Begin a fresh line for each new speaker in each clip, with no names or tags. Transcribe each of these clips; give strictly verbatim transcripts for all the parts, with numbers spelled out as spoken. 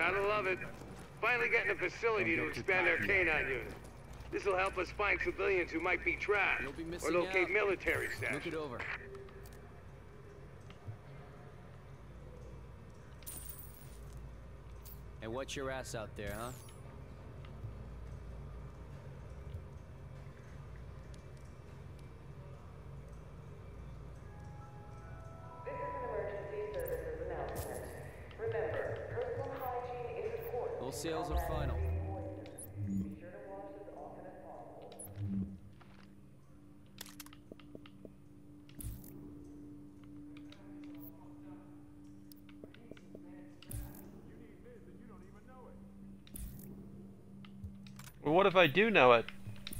Gotta love it. Finally getting a facility to expand our canine unit. This will help us find civilians who might be trapped,
You'll be
or
missing
locate
out.
military stash.
Look it over. Hey, watch your ass out there, huh?
This is an emergency services announcement. Remember, personal hygiene is important.
Those sales are final.
Be sure to wash as often as possible.
Well, what if I do know it?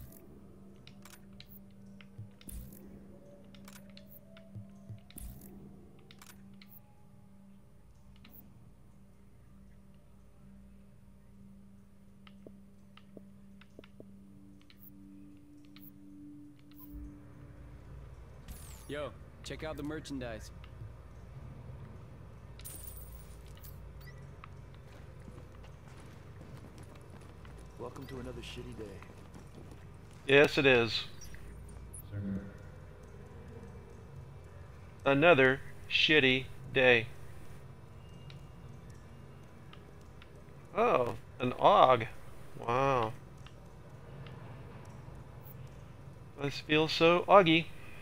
Yo, check out the merchandise.
Welcome to another shitty day.
Yes, it is. Another shitty day. Oh, an Og. Wow. This feels so oggy.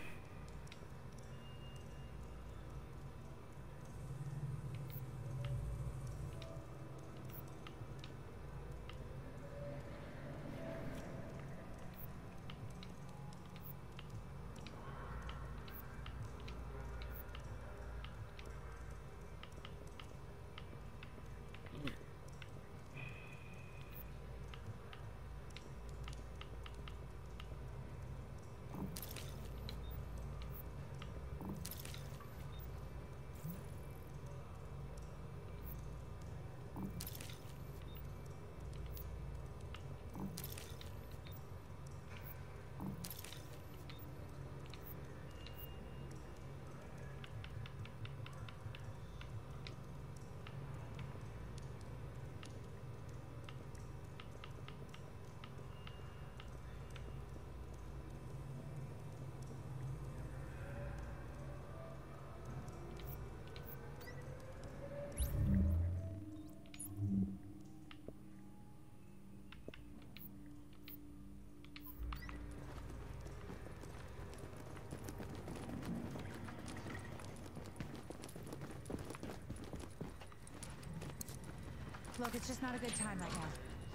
Look, it's just not a good time right now.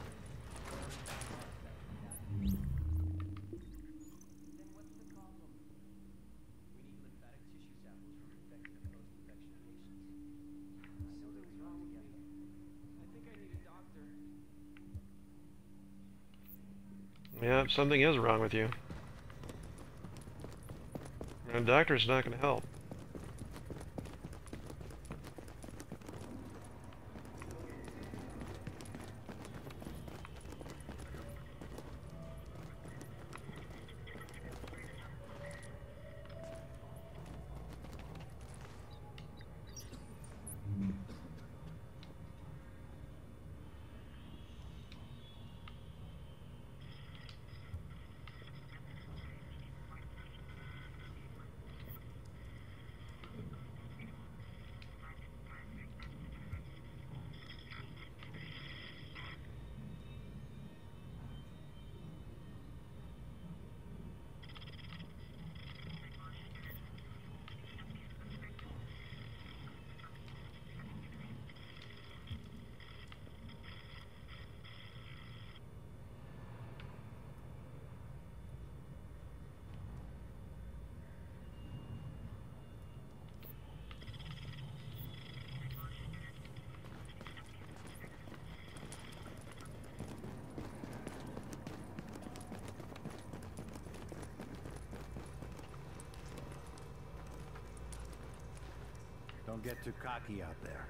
Yeah, something is wrong with you. And a doctor's not going to help.
Don't get too cocky out there.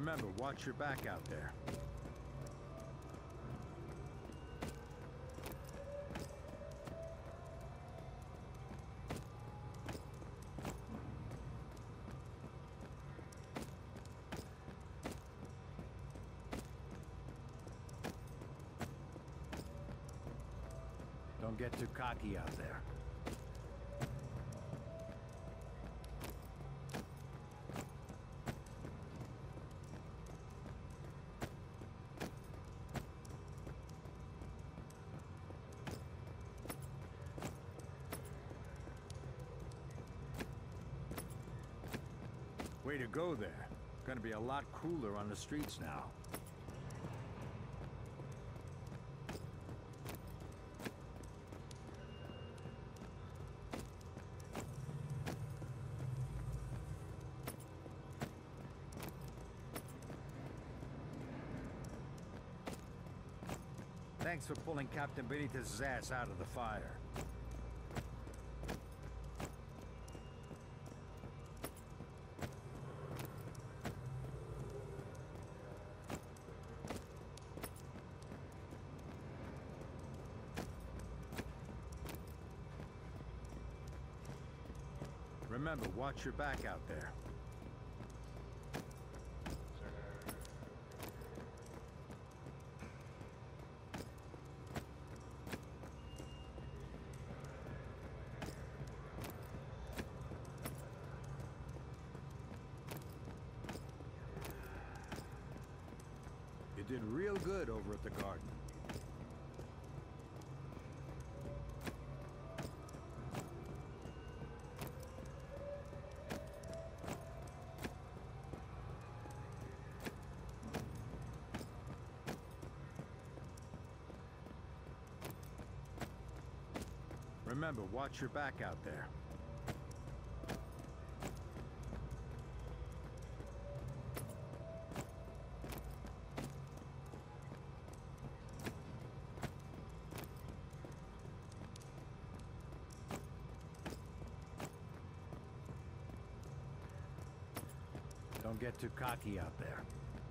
Remember, watch your back out there. Don't get too cocky out there. Way to go there. Gonna be a lot cooler on the streets now. Thanks for pulling Captain Benitez's ass out of the fire. Remember, watch your back out there. You did real good over at the garden. Remember, watch your back out there. Don't get too cocky out there.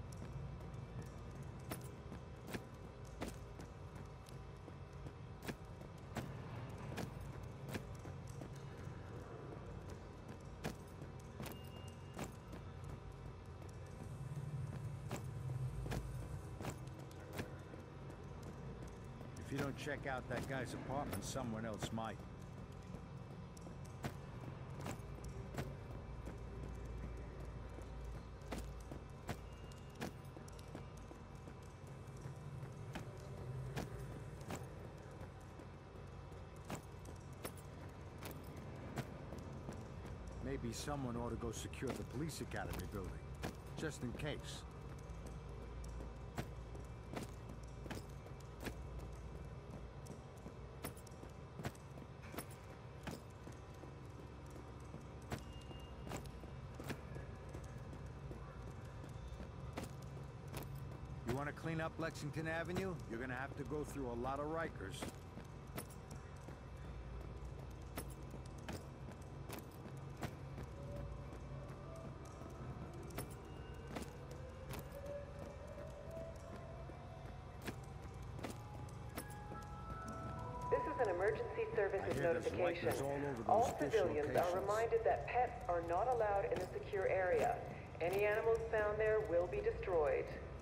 If you don't check out that guy's apartment, someone else might. Maybe someone ought to go secure the police academy building, just in case. You want to clean up Lexington Avenue? You're gonna have to go through a lot of Rikers.
This is an emergency services
I hear there's
notification.
Rikers all over those
All
fish
civilians are
locations.
reminded that pets are not allowed in the secure area. Any animals found there will be destroyed.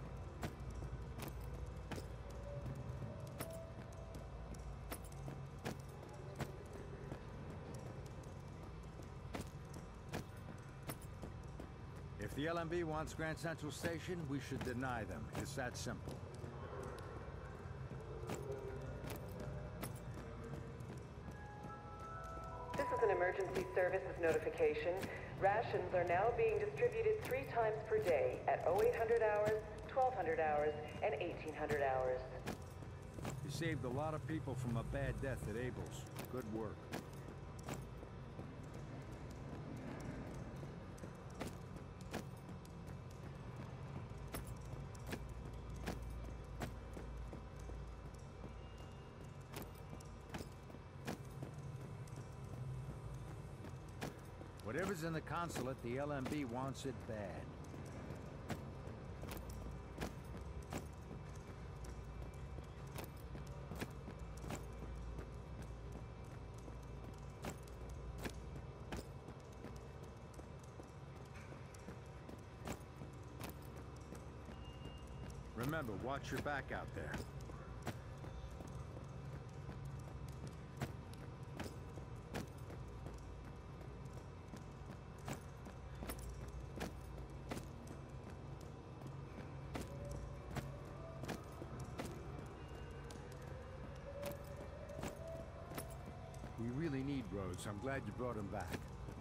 If the L M B wants Grand Central Station, we should deny them. It's that simple.
This is an emergency services notification. Rations are now being distributed three times per day at oh eight hundred hours, twelve hundred hours, and eighteen hundred hours.
You saved a lot of people from a bad death at Abel's. Good work. Whatever's in the consulate, the L M B wants it bad. Remember, watch your back out there. We really need Rhodes. I'm glad you brought him back.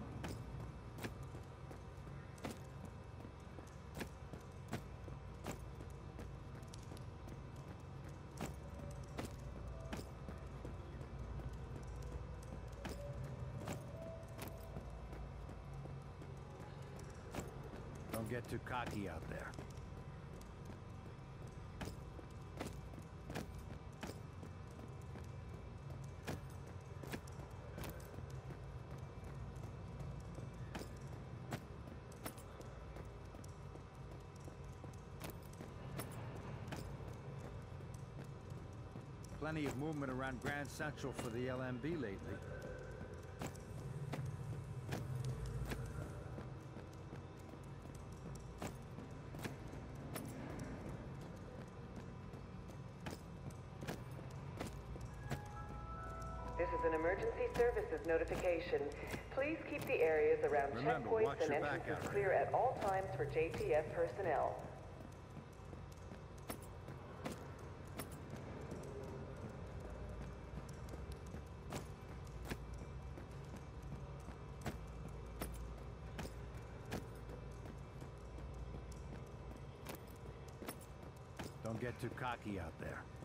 Don't get too cocky out there. Plenty of movement around Grand Central for the L M B lately.
This is an emergency services notification. Please keep the areas around
Remember, watch
checkpoints and
your back
entrances
out there.
clear at all times for J T F personnel.
Don't get too cocky out there.